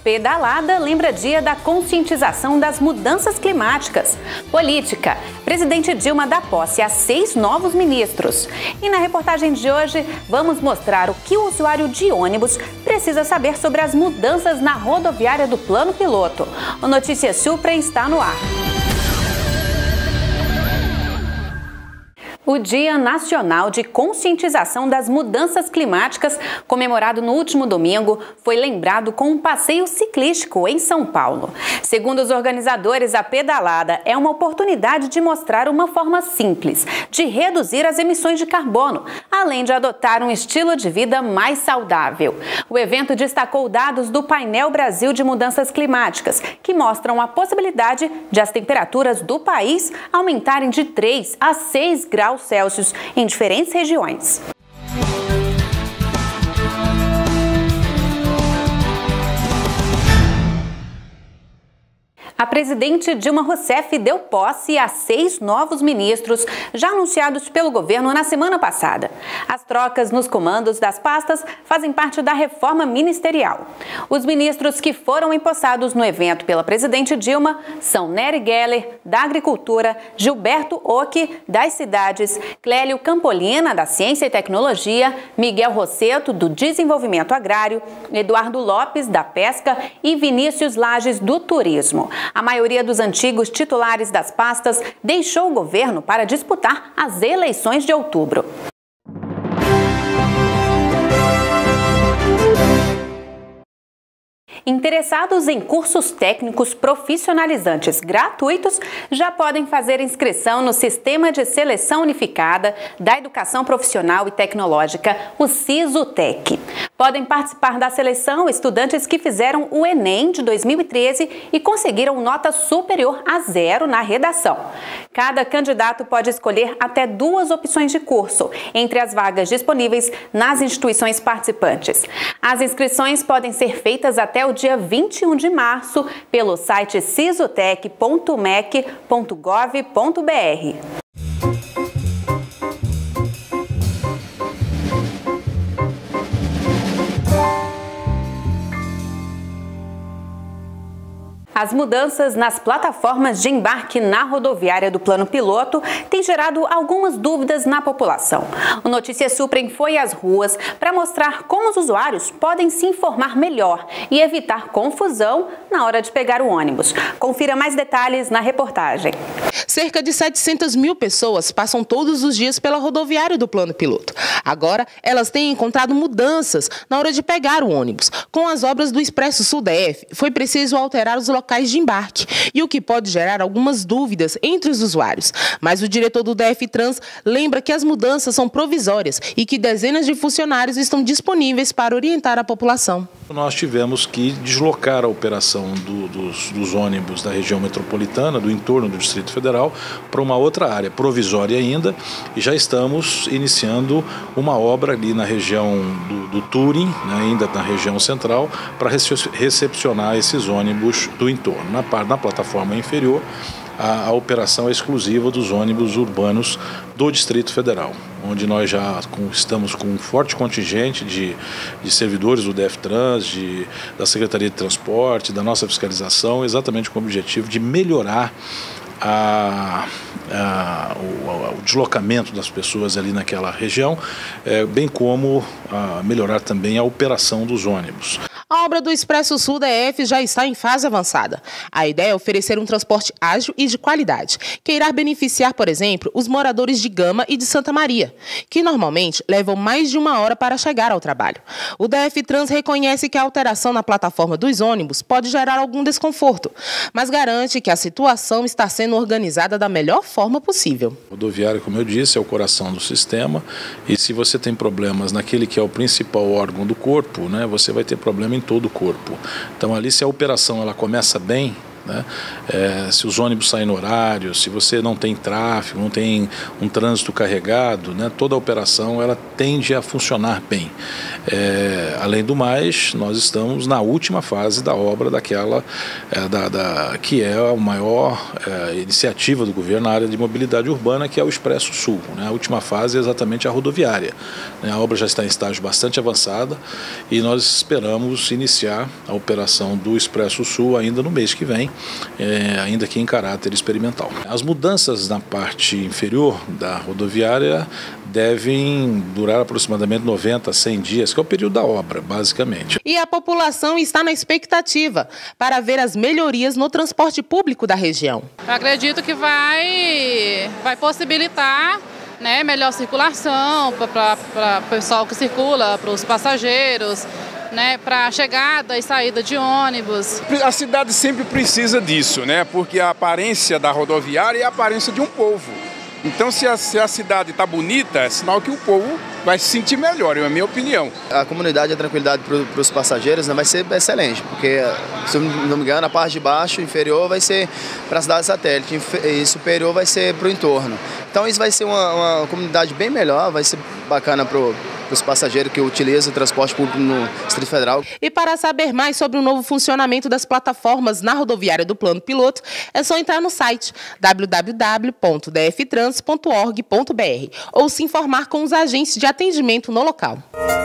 Pedalada lembra dia da conscientização das mudanças climáticas. Política. Presidente Dilma dá posse a 6 novos ministros. E na reportagem de hoje, vamos mostrar o que o usuário de ônibus precisa saber sobre as mudanças na rodoviária do Plano Piloto. O Notícias Supra está no ar. O Dia Nacional de Conscientização das Mudanças Climáticas, comemorado no último domingo, foi lembrado com um passeio ciclístico em São Paulo. Segundo os organizadores, a pedalada é uma oportunidade de mostrar uma forma simples de reduzir as emissões de carbono, além de adotar um estilo de vida mais saudável. O evento destacou dados do Painel Brasil de Mudanças Climáticas, que mostram a possibilidade de as temperaturas do país aumentarem de 3 a 6 graus Celsius em diferentes regiões. A presidente Dilma Rousseff deu posse a 6 novos ministros, já anunciados pelo governo na semana passada. As trocas nos comandos das pastas fazem parte da reforma ministerial. Os ministros que foram empossados no evento pela presidente Dilma são Nery Geller, da Agricultura, Gilberto Occhi, das Cidades, Clélio Campolina, da Ciência e Tecnologia, Miguel Rosseto, do Desenvolvimento Agrário, Eduardo Lopes, da Pesca e Vinícius Lages, do Turismo. A maioria dos antigos titulares das pastas deixou o governo para disputar as eleições de outubro. Interessados em cursos técnicos profissionalizantes gratuitos já podem fazer inscrição no Sistema de Seleção Unificada da Educação Profissional e Tecnológica, o SISUTEC. Podem participar da seleção estudantes que fizeram o Enem de 2013 e conseguiram nota superior a 0 na redação. Cada candidato pode escolher até 2 opções de curso entre as vagas disponíveis nas instituições participantes. As inscrições podem ser feitas até o dia 21 de março pelo site sisutec.mec.gov.br. As mudanças nas plataformas de embarque na rodoviária do Plano Piloto têm gerado algumas dúvidas na população. O Notícias Supra foi às ruas para mostrar como os usuários podem se informar melhor e evitar confusão na hora de pegar o ônibus. Confira mais detalhes na reportagem. Cerca de 700 mil pessoas passam todos os dias pela rodoviária do Plano Piloto. Agora, elas têm encontrado mudanças na hora de pegar o ônibus. Com as obras do Expresso Sul DF, foi preciso alterar os locais de embarque, e o que pode gerar algumas dúvidas entre os usuários. Mas o diretor do DF Trans lembra que as mudanças são provisórias e que dezenas de funcionários estão disponíveis para orientar a população. Nós tivemos que deslocar a operação dos ônibus da região metropolitana, do entorno do Distrito Federal, para uma outra área, provisória ainda, e já estamos iniciando uma obra ali na região do Turim, né, ainda na região central, para recepcionar esses ônibus do entorno. Na plataforma inferior, a operação é exclusiva dos ônibus urbanos do Distrito Federal, onde nós já estamos com um forte contingente de servidores do DF-Trans, da Secretaria de Transporte, da nossa fiscalização, exatamente com o objetivo de melhorar o deslocamento das pessoas ali naquela região, bem como melhorar também a operação dos ônibus. A obra do Expresso Sul DF já está em fase avançada. A ideia é oferecer um transporte ágil e de qualidade, que irá beneficiar, por exemplo, os moradores de Gama e de Santa Maria, que normalmente levam mais de 1 hora para chegar ao trabalho. O DF Trans reconhece que a alteração na plataforma dos ônibus pode gerar algum desconforto, mas garante que a situação está sendo organizada da melhor forma possível. A rodoviária, como eu disse, é o coração do sistema, e se você tem problemas naquele que é o principal órgão do corpo, né, você vai ter problema em todo o corpo. Então ali, se a operação ela começa bem, né? Se os ônibus saem no horário, se você não tem tráfego, não tem um trânsito carregado, né? Toda a operação ela tende a funcionar bem. Além do mais, nós estamos na última fase da obra daquela que é a maior iniciativa do governo na área de mobilidade urbana, que é o Expresso Sul, né? A última fase é exatamente a rodoviária, né? A obra já está em estágio bastante avançada e nós esperamos iniciar a operação do Expresso Sul ainda no mês que vem, ainda que em caráter experimental. As mudanças na parte inferior da rodoviária devem durar aproximadamente 90 a 100 dias, que é o período da obra, basicamente. E a população está na expectativa para ver as melhorias no transporte público da região. Eu acredito que vai possibilitar, né, melhor circulação para o pessoal que circula, para os passageiros, né, para a chegada e saída de ônibus. A cidade sempre precisa disso, né, porque a aparência da rodoviária é a aparência de um povo. Então, se a cidade está bonita, é sinal que o povo vai se sentir melhor, é a minha opinião. A comunidade e a tranquilidade para os passageiros, né, vai ser excelente, porque, se eu não me engano, a parte de baixo, inferior, vai ser para a cidade satélite e superior vai ser para o entorno. Então, isso vai ser uma comunidade bem melhor, vai ser bacana para os passageiros que utilizam o transporte público no Distrito Federal. E para saber mais sobre o novo funcionamento das plataformas na rodoviária do Plano Piloto, é só entrar no site www.dftrans.org.br ou se informar com os agentes de atendimento no local.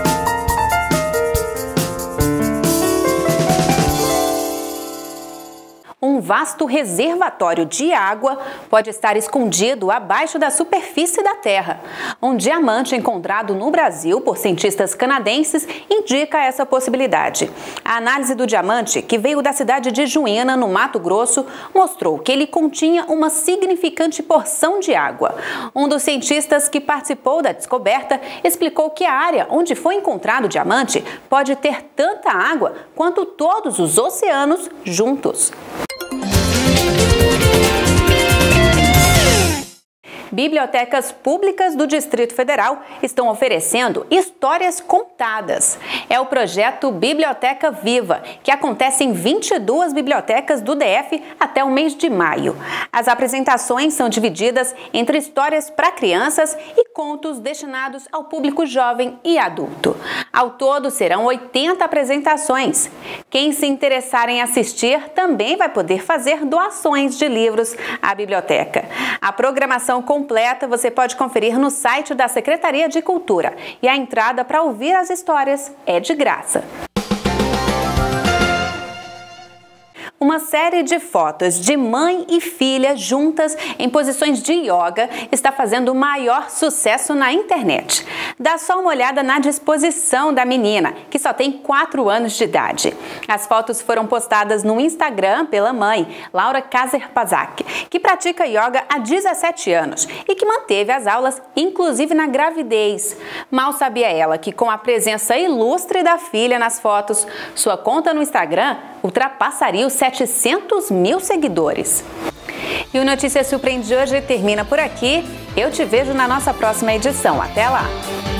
Um vasto reservatório de água pode estar escondido abaixo da superfície da Terra. Um diamante encontrado no Brasil por cientistas canadenses indica essa possibilidade. A análise do diamante, que veio da cidade de Juína, no Mato Grosso, mostrou que ele continha uma significante porção de água. Um dos cientistas que participou da descoberta explicou que a área onde foi encontrado o diamante pode ter tanta água quanto todos os oceanos juntos. Bibliotecas públicas do Distrito Federal estão oferecendo histórias contadas. É o projeto Biblioteca Viva, que acontece em 22 bibliotecas do DF até o mês de maio. As apresentações são divididas entre histórias para crianças e contos destinados ao público jovem e adulto. Ao todo, serão 80 apresentações. Quem se interessar em assistir também vai poder fazer doações de livros à biblioteca. A programação completa você pode conferir no site da Secretaria de Cultura e a entrada para ouvir as histórias é de graça. Uma série de fotos de mãe e filha juntas em posições de yoga está fazendo o maior sucesso na internet. Dá só uma olhada na disposição da menina, que só tem 4 anos de idade. As fotos foram postadas no Instagram pela mãe, Laura Kazerpazak, que pratica yoga há 17 anos e que manteve as aulas, inclusive na gravidez. Mal sabia ela que, com a presença ilustre da filha nas fotos, sua conta no Instagram ultrapassaria os 700 mil seguidores. E o Notícias Surpreende de hoje termina por aqui. Eu te vejo na nossa próxima edição. Até lá!